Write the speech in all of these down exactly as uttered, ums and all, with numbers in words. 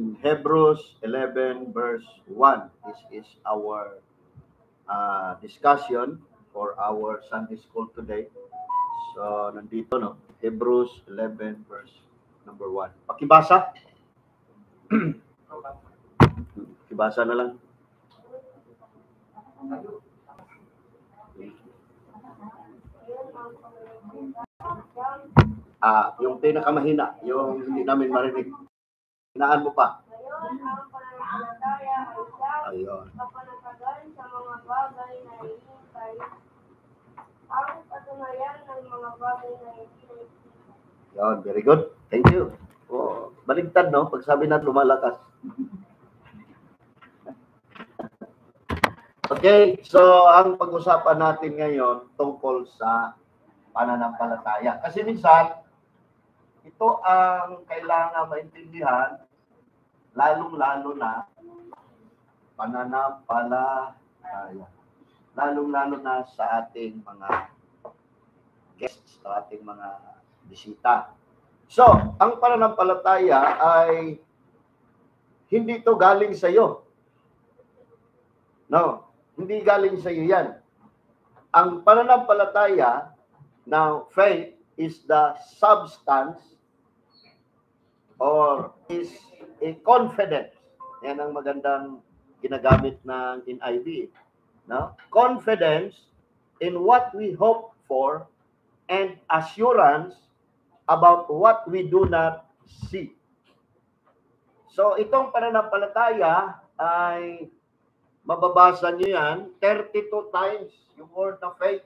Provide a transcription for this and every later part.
Hebrews eleven verse one. This is our uh, discussion for our Sunday school today. So, nandito, no? Hebrews eleven verse number one. Pakibasa. Pakibasa na lang. Ah, yung pinakamahina, yung hindi namin marinig. Hinaan mo pa. Ngayon, ang pananampalataya ay siyang Ayun. kapanatagan sa mga bagay na hinihintay, ang patunayan ng mga bagay na hindi nakikita. Yun, very good. Thank you. Oh, baligtad, no? Pag sabi na lumalakas. Okay, so ang pag-usapan natin ngayon tungkol sa pananampalataya. Kasi minsan, ito ang kailangan maintindihan, lalong-lalo na pananampalataya. Lalong-lalo na sa ating mga guests, sa ating mga bisita. So, ang pananampalataya ay hindi ito galing sa iyo. No, hindi galing sa iyo yan. Ang pananampalataya, now faith is the substance or is a confidence. Yan ang magandang ginagamit ng in I V. No? Confidence in what we hope for and assurance about what we do not see. So itong pananampalataya ay mababasa niyo yan thirty-two times yung word of faith.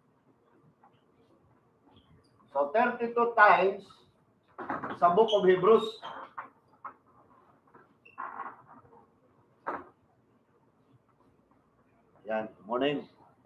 So thirty-two times sa book of Hebrews. Yan, morning.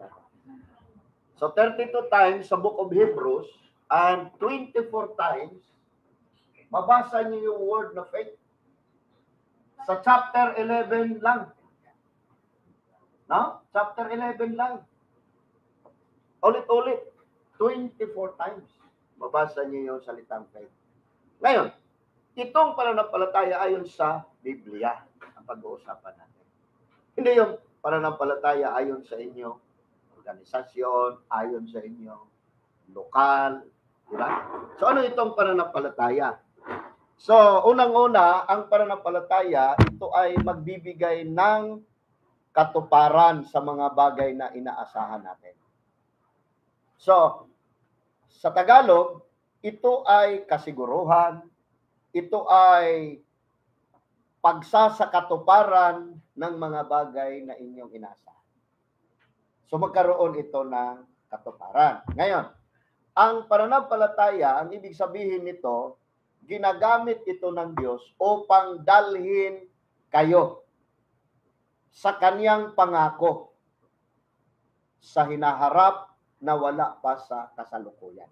So thirty-two times sa book of Hebrews and twenty-four times mabasa niyo yung word na faith. Sa chapter eleven lang. No? Chapter eleven lang. Ulit-ulit. twenty-four times. Mabasa niyo yung salitang faith. Ngayon, itong pananampalataya ayon sa Biblia ang pag-uusapan natin. Hindi yung pananampalataya ayon sa inyo organisasyon, ayon sa inyo lokal, di ba? So ano itong pananampalataya? So, unang-una, ang pananampalataya, ito ay magbibigay ng katuparan sa mga bagay na inaasahan natin. So, sa Tagalog, ito ay kasiguruhan, ito ay pagsasakatuparan ng mga bagay na inyong inaasahan. So, magkaroon ito ng katuparan. Ngayon, ang pananampalataya, ang ibig sabihin nito, ginagamit ito ng Diyos upang dalhin kayo sa kaniyang pangako sa hinaharap na wala pa sa kasalukuyan.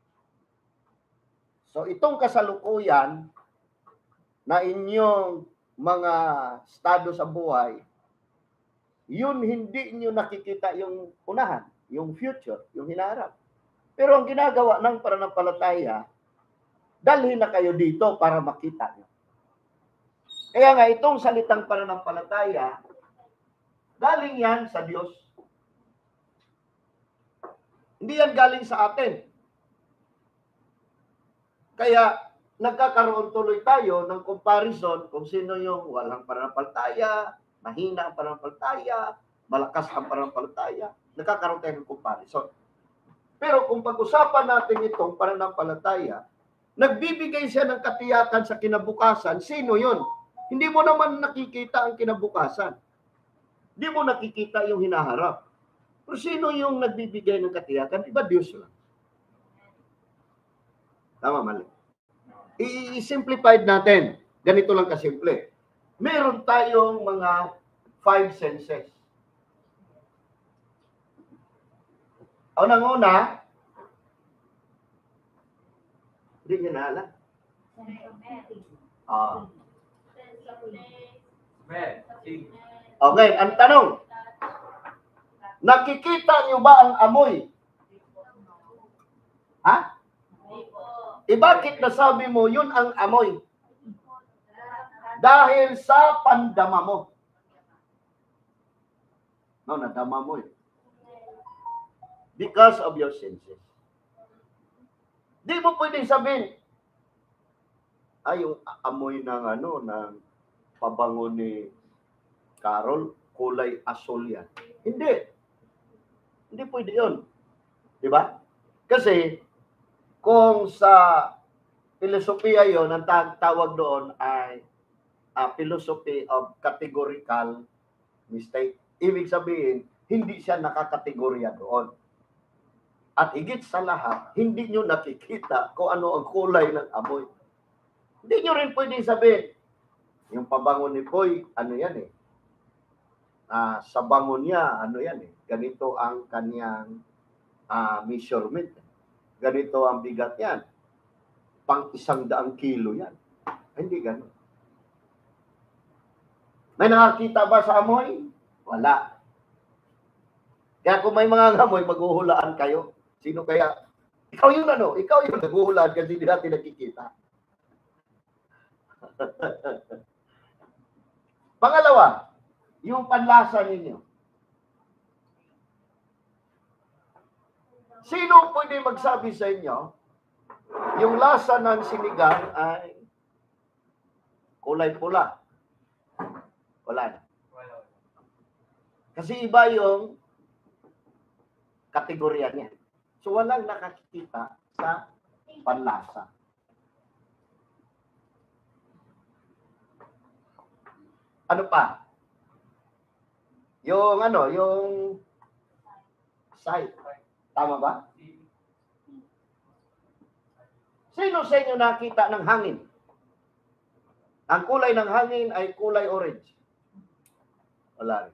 So itong kasalukuyan na inyong mga estado sa buhay, yun hindi nyo nakikita yung unahan, yung future, yung hinaharap. Pero ang ginagawa ng pananampalataya, dalhin na kayo dito para makita nyo. Kaya nga itong salitang pananampalataya, galing yan sa Diyos. Hindi yan galing sa atin. Kaya nagkakaroon tuloy tayo ng comparison kung sino yung walang pananampalataya, mahina ang pananampalataya, malakas ang pananampalataya. Nagkakaroon tayo ng comparison. Pero kung pag-usapan natin itong pananampalataya, nagbibigay siya ng katiyakan sa kinabukasan. Sino yun? Hindi mo naman nakikita ang kinabukasan. Hindi mo nakikita yung hinaharap. Pero sino yung nagbibigay ng katiyakan? Iba Diyos lang. Tama, mali. I-simplified natin. Ganito lang kasimple. Meron tayong mga five senses. Unang-una, hindi nyo na alam. Ah. Okay, ang tanong, nakikita nyo ba ang amoy? Ha? E bakit nasabi mo yun ang amoy? Dahil sa pandama mo. No, nadama mo eh. Because of your senses. Di mo pwedeng sabihin, ay, yung amoy ng ano, ng pabango ni Carol, kulay asul yan. Hindi. Hindi pwede yun. Di ba? Kasi, kung sa filosofiya yon, ang tawag doon ay uh, philosophy of categorical mistake. Ibig sabihin, hindi siya nakakategorya doon. At higit sa lahat, hindi nyo nakikita kung ano ang kulay ng amoy. Hindi nyo rin pwedeng sabihin, yung pabango ni Boy, ano yan eh. Uh, sa bango niya, ano yan eh. Ganito ang kanyang uh, measurement. Ganito ang bigat yan. Pang isang daang kilo yan. Hindi ganun. May nakakita ba sa amoy? Wala. Kaya kung may mga amoy, maghuhulaan kayo. Sino kaya? Ikaw yun ano? Ikaw yun naghuhulaan kasi hindi natin nakikita. Pangalawa, yung panlasa ninyo. Sino pwede magsabi sa inyo, yung lasa ng sinigang ay kulay pula? Wala na. Kasi iba yung kategorya niya. So walang nakakita sa panlasa. Ano pa? Yung ano, yung sight. Tama ba? Sino sa inyo nakita ng hangin? Ang kulay ng hangin ay kulay orange. Wala rin.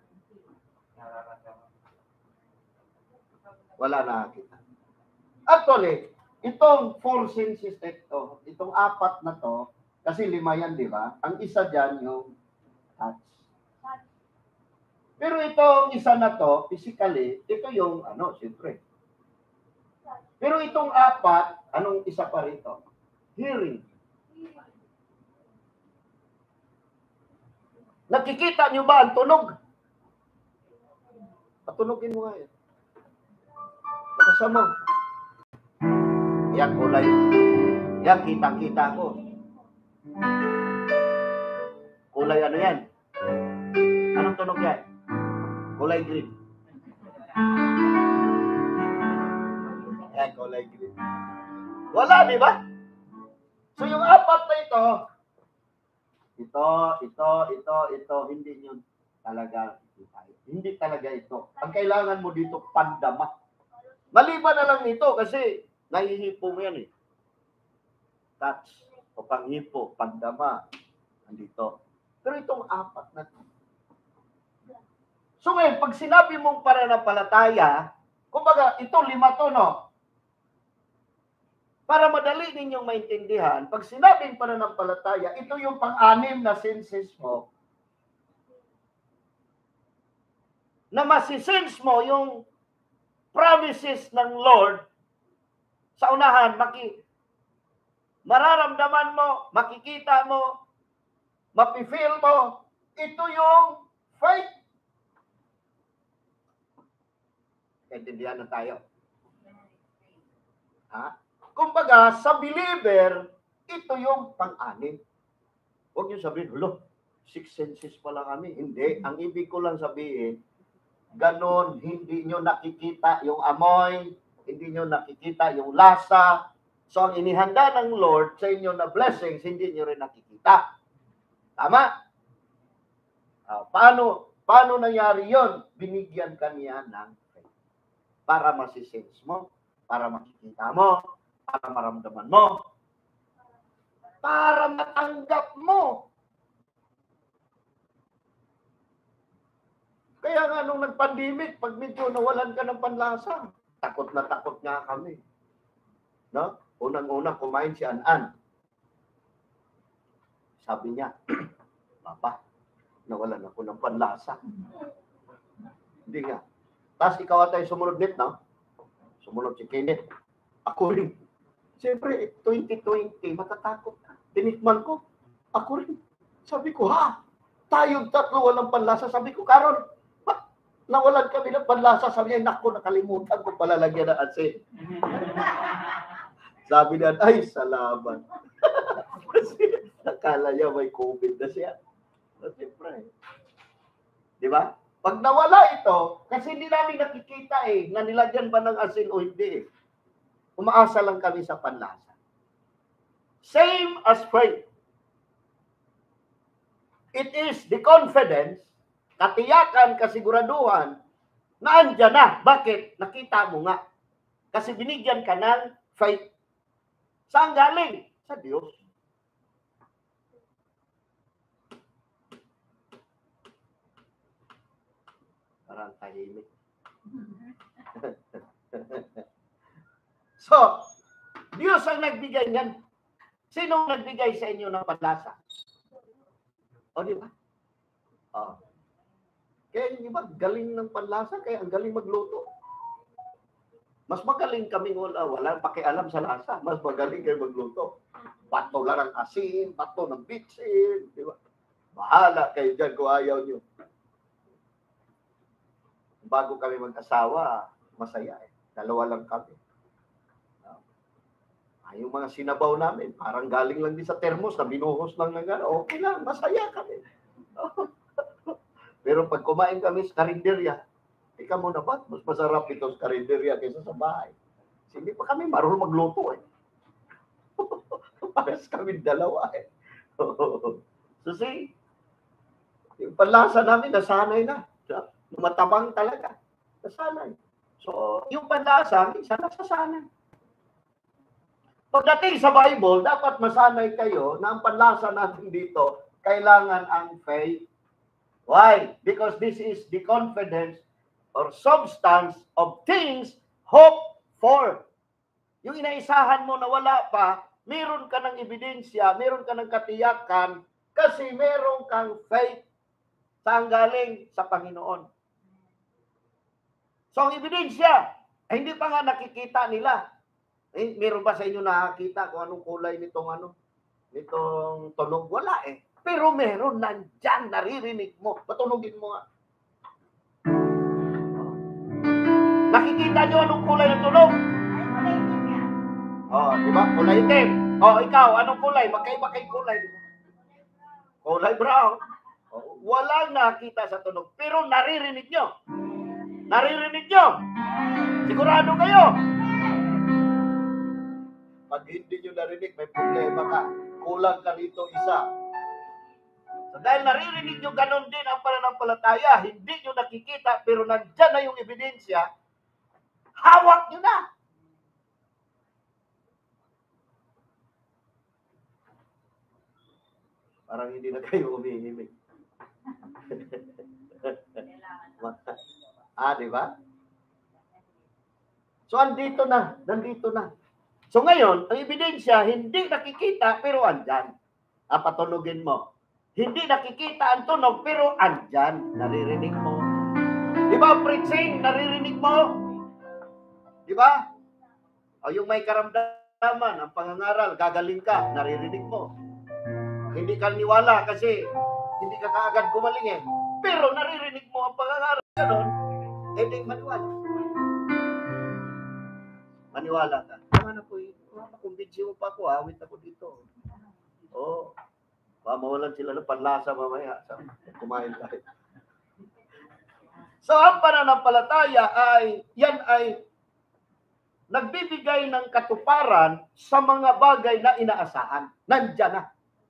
Wala nakakita. Actually, itong four senses ito, itong apat na to, kasi lima yan, di ba? Ang isa dyan yung touch. Pero itong isa na to, physically, ito yung, ano, siyempre. Pero itong apat, anong isa pa rito? Hearing. Nakikita nyo ba ang tunog? Patunogin mo nga yan. Nakasa mo. Yan, kulay. Yan, kitang-kita ko. Kulay ano yan? Anong tunog yan? Kulay green. Yan, kulay green. Wala, di ba? So, yung apat na ito, ito, ito, ito, ito, hindi nyo talaga kita. Hindi talaga ito. Ang kailangan mo dito, pandama. Maliban na lang nito kasi nahihipo mo yan eh. Touch o panghipo, pandama, andito. Pero itong apat na ito. So ngayon, pag sinabi mong pananampalataya, kumbaga, ito lima to, no? Para madali ninyong maintindihan, pag sinabing pananampalataya, ito yung pang-anim na senses mo, na masisense mo yung promises ng Lord sa unahan, maki, mararamdaman mo, makikita mo, mapifeel mo, ito yung faith. Intindihan na tayo. Ha? Kumbaga, sa believer, ito yung pang-anim. Huwag niyo sabihin, hulo, six senses pala kami. Hindi. Ang ibig ko lang sabihin, ganon, hindi nyo nakikita yung amoy, hindi nyo nakikita yung lasa. So, ang inihanda ng Lord sa inyo na blessings, hindi nyo rin nakikita. Tama? Uh, paano, paano nangyari yon? Binigyan kaniya ng faith. Para masisense mo, para makikita mo, para maramdaman mo, para matanggap mo. Kaya nga nung nag-pandemic, pag medyo nawalan ka ng panlasa, takot na takot nga kami. No? Unang-unang kumain si An-An. Sabi niya, Papa, nawalan ako ng panlasa. Hindi nga. Tapos ikaw at tayo sumunod net, no? Sumunod si Kenneth. Ako rin. Siyempre, twenty twenty, matatakot ka. Tinikman ko. Ako rin. Sabi ko, ha? Tayong tatlo walang panlasa. Sabi ko, Karon, ba't nawalan kami ng panlasa? Sabi niya, naku, nakalimutan ko pala lagyan ng asin. Sabi niya, ay, salamat. Kasi nakala niya may COVID na siya. So, siyempre. Di ba? Pag nawala ito, kasi hindi namin nakikita eh, na nilagyan ba ng asin o hindi eh. Umaasa lang kami sa panlasa. Same as faith. It is the confidence, katiyakan, kasiguraduhan, na andyan na. Bakit? Nakita mo nga. Kasi binigyan ka ng faith. Saan galing? Sa Diyos. Parang tahimik. So, Diyos ang nagbigay niyan. Sino nagbigay sa inyo ng panlasa? O, di ba? Oh. Kaya, di ba, galing ng panlasa, kaya ang galing magluto. Mas magaling kami wala, wala pakialam sa lasa. Mas magaling kayo magluto. Bato lang ang asin, bato ng bitsin, di ba? Bahala kayo dyan kung ayaw nyo. Bago kami mag-asawa, masaya eh. Dalawa lang kami. Ay, yung mga sinabaw namin, parang galing lang din sa termos na binuhos lang ng gano'n. Okay lang, masaya kami. Pero pag kumain kami sa karinderya, ikaw mo na ba? Mas masarap ito sa karinderya kaysa sa bahay. Kasi hindi pa kami marunong magluto eh. Pares kami dalawa eh. So see, yung panlasa namin, nasanay na. Matabang talaga. Nasanay. So, yung panlasa, minsan nasasanay. Pagdating sa Bible, dapat masanay kayo na ang panlasa natin dito, kailangan ang faith. Why? Because this is the confidence or substance of things hoped for. Yung inaisahan mo na wala pa, meron ka ng ebidensya, meron ka ng katiyakan, kasi meron kang faith. Saan galing? Sa Panginoon. So, ang ebidensya, eh, hindi pa nga nakikita nila. Eh, meron ba sa inyo nakakita kung anong kulay nitong ano? Nitong tunog? Wala eh. Pero meron, nandyan, naririnig mo. Patunogin mo nga. Nakikita nyo anong kulay ng tunog? Oh, di ba? Kulay itim. Oh, ikaw, anong kulay? Magkaiba kay kulay. Kulay brown. Oh, walang nakita sa tunog. Pero naririnig nyo. Naririnig nyo. Sigurado kayo. Pag hindi nyo narinig, may problema ka. Kulang ka dito isa. So dahil naririnig nyo, ganun din ang pananampalataya. Hindi nyo nakikita, pero nandyan na yung ebidensya. Hawak nyo na. Parang hindi na kayo umihimik. Ah, di ba? So andito na. Nandito na. So ngayon, ang ebidensya, hindi nakikita, pero andyan. Ah, patunogin mo. Hindi nakikita ang tunog, pero andyan. Naririnig mo. Di ba, preaching, naririnig mo? Di ba? O yung may karamdaman, ang pangangaral, gagaling ka, naririnig mo. Hindi ka niwala kasi hindi ka kaagad gumaling eh. Pero naririnig mo ang pangangaral. Ganon, eh di maniwala. Maniwala ka. Ano po yun? Makumbinsi mo pa ako, awit ako dito. Oo. Oh, mawalan sila ng panlasa mamaya. Kumain tayo. So, ang pananampalataya ay, yan ay nagbibigay ng katuparan sa mga bagay na inaasahan. Nandyan na.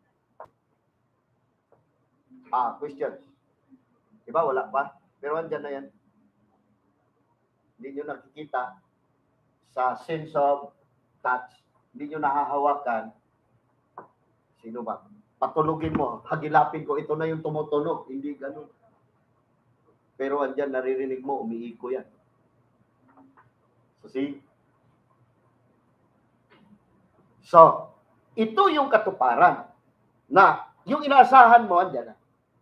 Ah, questions. Diba, wala pa? Pero andyan na yan. Hindi nyo nakikita sa sense of touch. Hindi nyo nahahawakan. Sino ba? Patulugin mo. Hagilapin ko. Ito na yung tumutunog. Hindi ganun. Pero andyan, naririnig mo. Umiiko yan. So, see? So, ito yung katuparan na yung inaasahan mo, andyan na.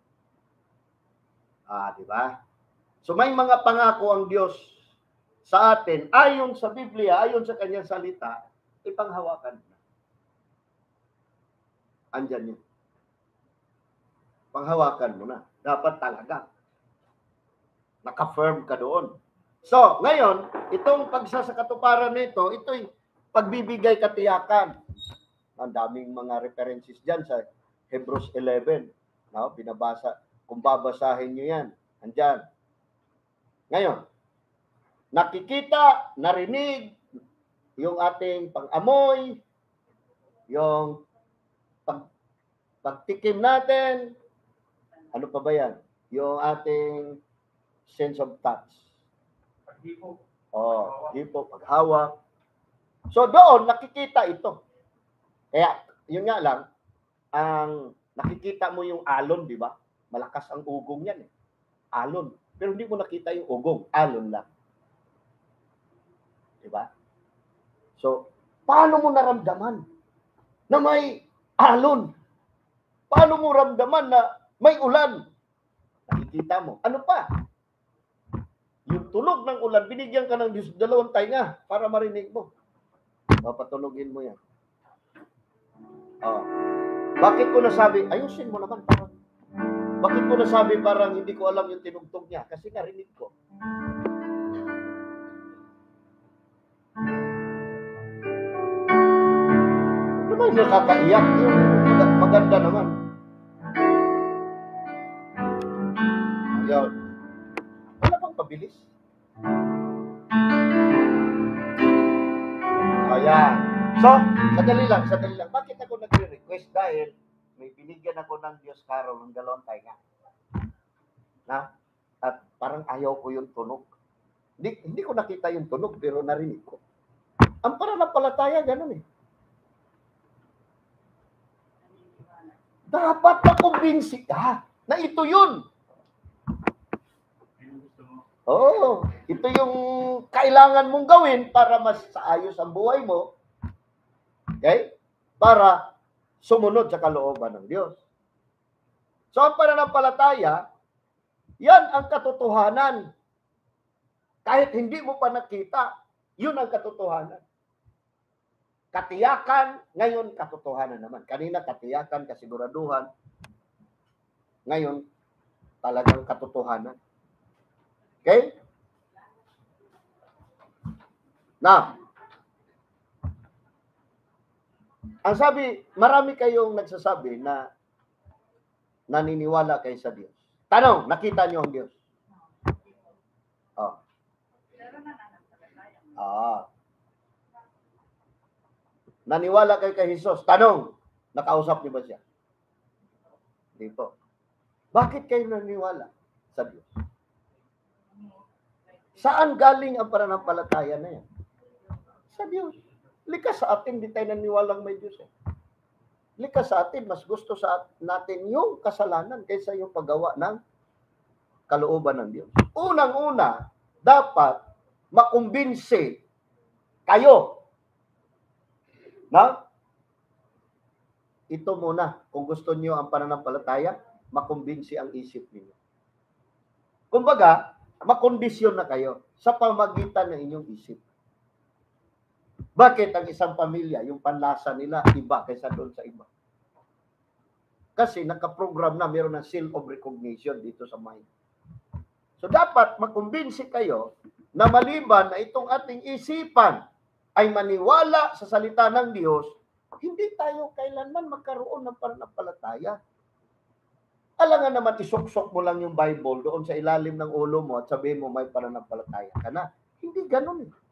Ah, di ba? So, may mga pangako ang Diyos sa atin, ayon sa Biblia, ayon sa kanyang salita, ipanghawakan na. Andyan yun. panghawakan mo na. Dapat talaga. Naka-firm ka doon. So, ngayon, itong pagsasakatuparan nito, ito'y pagbibigay katiyakan. Ang daming mga references dyan sa Hebrews eleven. No? Binabasa. Kung babasahin nyo yan, andyan. Ngayon, nakikita, narinig, yung ating pang-amoy, yung pag, pagtikim natin, ano pa ba yan? Yung ating sense of touch. Paghipo. Oh, hipo, paghawak. So doon, nakikita ito. Kaya, yun nga lang, ang nakikita mo yung alon, di ba? Malakas ang ugong yan eh. Alon. Pero hindi mo nakita yung ugong. Alon lang. Di ba? So, paano mo naramdaman na may alon? Paano mo ramdaman na may ulan? Nakikita mo. Ano pa? Yung tunog ng ulan, binigyan ka ng dalawang tainga para marinig mo. Papatunogin mo yan. Oh. Bakit ko nasabi, ayusin mo naman parang. Bakit ko nasabi parang hindi ko alam yung tinugtog niya? Kasi narinig ko. Ano ba yung nakakaiyak? Yung maganda naman. Ayun. Wala pang pabilis. Ayan. So, sadali lang, sadali lang. Bakit ako nagre-request? Dahil may binigyan ako ng Diyos Carol ng dalawang tainga. Na? At parang ayaw ko yung tunog. Hindi, hindi ko nakita yung tunog, pero narinig ko. Ang pananampalataya, ganun eh. Dapat makumbinsi ka na ito yun. Oo. Oh, ito yung kailangan mong gawin para mas ayos ang buhay mo. Okay? Para sumunod sa kalooban ng Diyos. So, ang pananampalataya, yan ang katotohanan. Kahit hindi mo pa nakita, yun ang katotohanan. Katiyakan, ngayon katotohanan naman. Kanina katiyakan, kasiguraduhan. Ngayon, talagang katotohanan. Okay? Now, ang sabi, marami kayong nagsasabi na naniniwala kayo sa Diyos. Tanong, nakita niyo ang Diyos? Oh. Ah. Naniwala kayo kay Jesus. Tanong, nakausap niyo ba siya? Hindi po. Bakit kayo naniniwala sa Diyos? Saan galing ang pananampalataya na yan? Sa Diyos. Likas sa atin, di tayo naniwalang may Diyos. Eh. Likas sa atin, mas gusto sa natin yung kasalanan kaysa yung paggawa ng kalooban ng Diyos. Unang-una, dapat makumbinsi kayo. Na? Ito muna, kung gusto niyo ang pananampalataya, makumbinsi ang isip niyo. Kumbaga, makondisyon na kayo sa pamagitan ng inyong isip. Bakit ang isang pamilya, yung panlasa nila, iba kaysa doon sa iba? Kasi nakaprogram na, mayroon ng seal of recognition dito sa mind. So dapat makumbinsi kayo na maliban na itong ating isipan ay maniwala sa salita ng Diyos, hindi tayo kailanman magkaroon ng pananampalataya. Alangan naman isuksok mo lang yung Bible doon sa ilalim ng ulo mo at sabihin mo may pananampalataya ka na. Hindi ganun eh.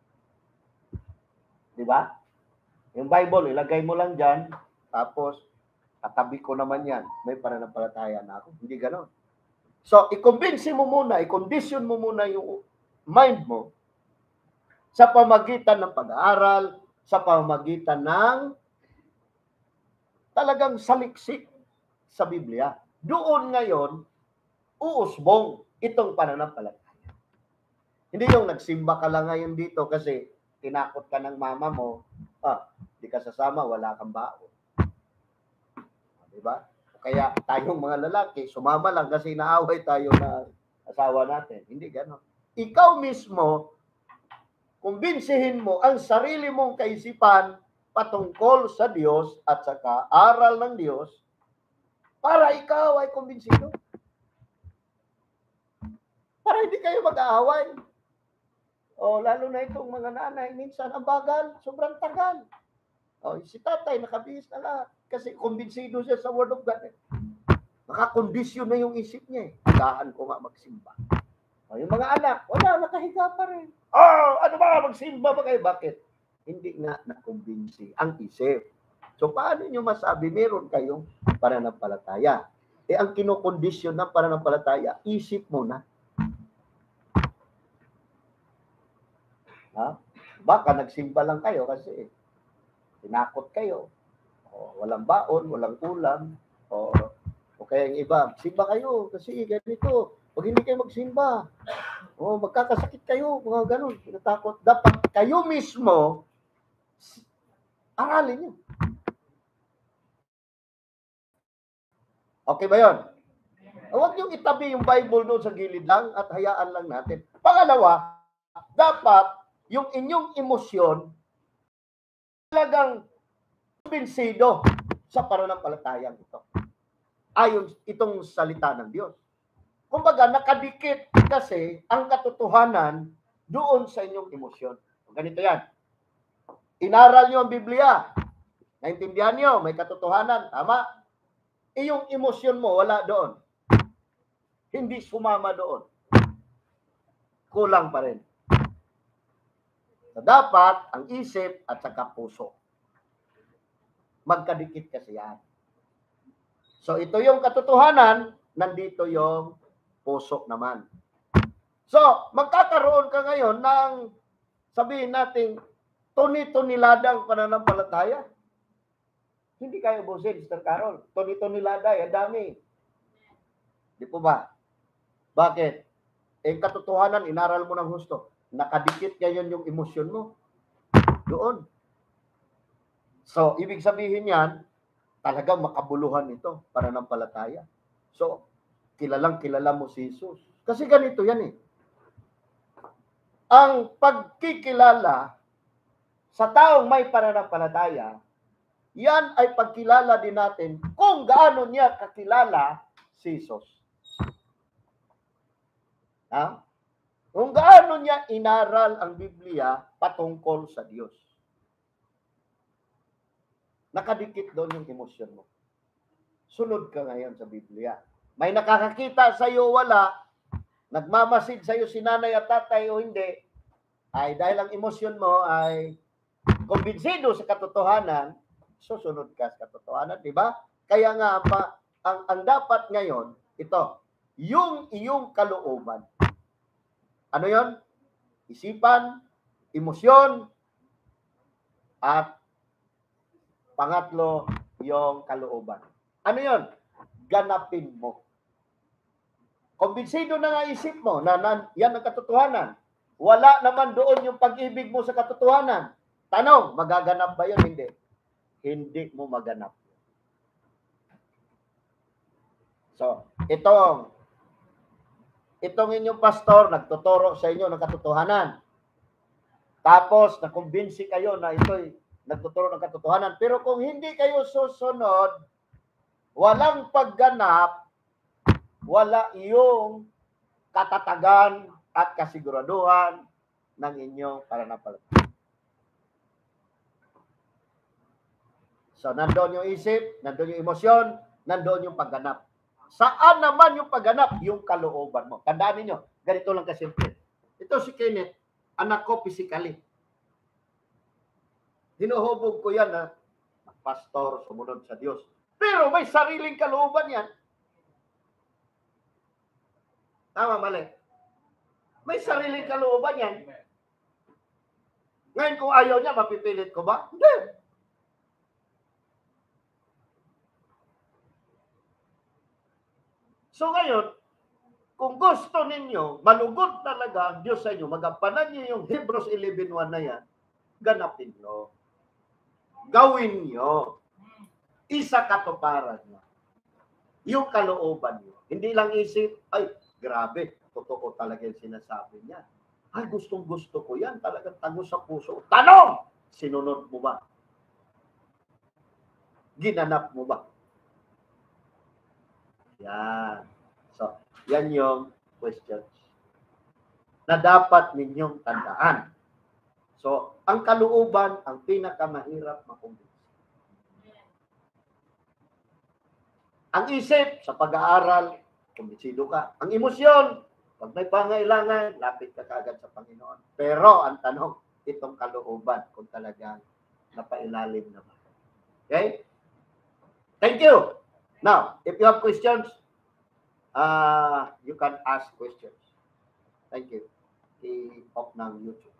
Di ba? Yung Bible, ilagay mo lang dyan, tapos katabi ko naman yan, may pananampalataya na ako. Hindi ganun. So, i-convince mo muna, i-condition mo muna yung mind mo sa pamagitan ng pag-aaral, sa pamagitan ng talagang saliksik sa Biblia. Doon ngayon, uusbong itong pananampalataya. Hindi yung nagsimba ka lang ngayon dito kasi tinakot ka ng mama mo, ah, di ka sasama, wala kang baon. Diba? Kaya tayong mga lalaki, sumama lang kasi naaway tayo na asawa natin. Hindi gano'n. Ikaw mismo, kumbinsihin mo ang sarili mong kaisipan patungkol sa Diyos at sa kaaral ng Diyos Para ikaw ay kumbinsido. Para hindi kayo mag-aaway. O lalo na itong mga nanay, minsan ang bagal, sobrang tagal. O si tatay, nakabihis na lahat. Kasi kumbinsido siya sa Word of God. Eh. Nakakondisyon na yung isip niya. Eh. Agahan ko nga magsimba. O, yung mga anak, wala, nakahiga pa rin. Oh, ano ba, magsimba ba kayo? Bakit? Hindi nga nakumbinsi ang isip. So, paano nyo masabi meron kayong pananampalataya? Eh, ang kinokondisyon ng pananampalataya, isip mo na. Ha? Baka nagsimba lang kayo kasi tinakot kayo. O, walang baon, walang ulam. O, o kaya yung iba, simba kayo kasi ganito. Pag hindi kayo magsimba, o, magkakasakit kayo, mga ganun. Tinatakot. Dapat kayo mismo, aralin nyo. Okay ba yun? Huwag nyo itabi yung Bible doon sa gilid lang at hayaan lang natin. Pangalawa, dapat yung inyong emosyon talagang kumbinsido sa pananampalatayang ito. Ayon itong salita ng Diyos. Kumbaga, nakadikit kasi ang katotohanan doon sa inyong emosyon. Ganito yan. Inaral nyo ang Biblia. Naintindihan nyo, may katotohanan. Tama? Iyong emosyon mo, wala doon. Hindi sumama doon. Kulang pa rin. So, dapat ang isip at saka puso. Magkadikit kasi yan. So, ito yung katotohanan, nandito yung puso naman. So, magkakaroon ka ngayon ng, sabihin natin, tuni-tuniladang pananampalataya. Hindi kayo busin, Sister Carol. Tuni-tunilada, ang dami. Di po ba? Bakit? Eh, katotohanan, inaral mo ng husto. Nakadikit ngayon yung emosyon mo. Doon. So, ibig sabihin yan, talagang makabuluhan ito para ng palataya. So, kilalang kilala mo si Jesus. Kasi ganito yan eh. Ang pagkikilala sa taong may pananampalataya, yan ay pagkilala din natin kung gaano niya kakilala si Jesus. Ha? Kung gaano niya inaral ang Biblia patungkol sa Diyos. Nakadikit doon yung emosyon mo. Sunod ka ngayon sa Biblia. May nakakakita sa iyo, wala. Nagmamasid sa iyo si nanay at tatay o hindi, ay dahil ang emosyon mo ay kumbinsido sa katotohanan, susunod ka sa katotohanan, di ba? Kaya nga, pa, ang, ang dapat ngayon, ito, yung iyong kalooban. Ano yon? Isipan, emosyon, at pangatlo, yung kalooban. Ano yon? Ganapin mo. Kumbinsido na nga isip mo na, na yan ang katotohanan. Wala naman doon yung pag-ibig mo sa katotohanan. Tanong, magaganap ba yun? Hindi. Hindi mo maganap. So, itong itong inyong pastor nagtuturo sa inyo ng katotohanan. Tapos, nakumbinsi kayo na ito'y nagtuturo ng katotohanan. Pero kung hindi kayo susunod, walang pagganap, wala iyong katatagan at kasiguraduhan ng inyong pananampalataya. So, nandoon yung isip, nandoon yung emosyon, nandoon yung pagganap. Saan naman yung pagganap? Yung kalooban mo. Tandaan niyo, ganito lang kasimple. Ito si Kenneth, anak ko physically. Hinuhubog ko yan na pastor, sumunod sa Diyos. Pero may sariling kalooban yan. Tama, mali. May sariling kalooban yan. Ngayon kung ayaw niya, mapipilit ko ba? Hindi. So ngayon, kung gusto ninyo, malugod talaga ang Diyos sa inyo, magampanan niyo yung Hebrews eleven one na yan, ganapin nyo. Gawin nyo. Isa katuparan nyo. Yung kalooban nyo. Hindi lang isip, ay, grabe, totoo talaga yung sinasabi niya. Ay, gustong gusto ko yan. Talagang tagos sa puso. Tanong! Sinunod mo ba? Ginanap mo ba? Yan. So, yan yung questions na dapat ninyong tandaan. So, ang kalooban, ang pinakamahirap makumbinsi. Ang isip, sa pag-aaral, kumbinsido ka. Ang emosyon, pag may pangailangan, lapit ka kaagad sa Panginoon. Pero, ang tanong, itong kalooban, kung talagang napailalim na ba. Okay? Thank you. Now, if you have questions, uh, you can ask questions. Thank you. I-off ng YouTube.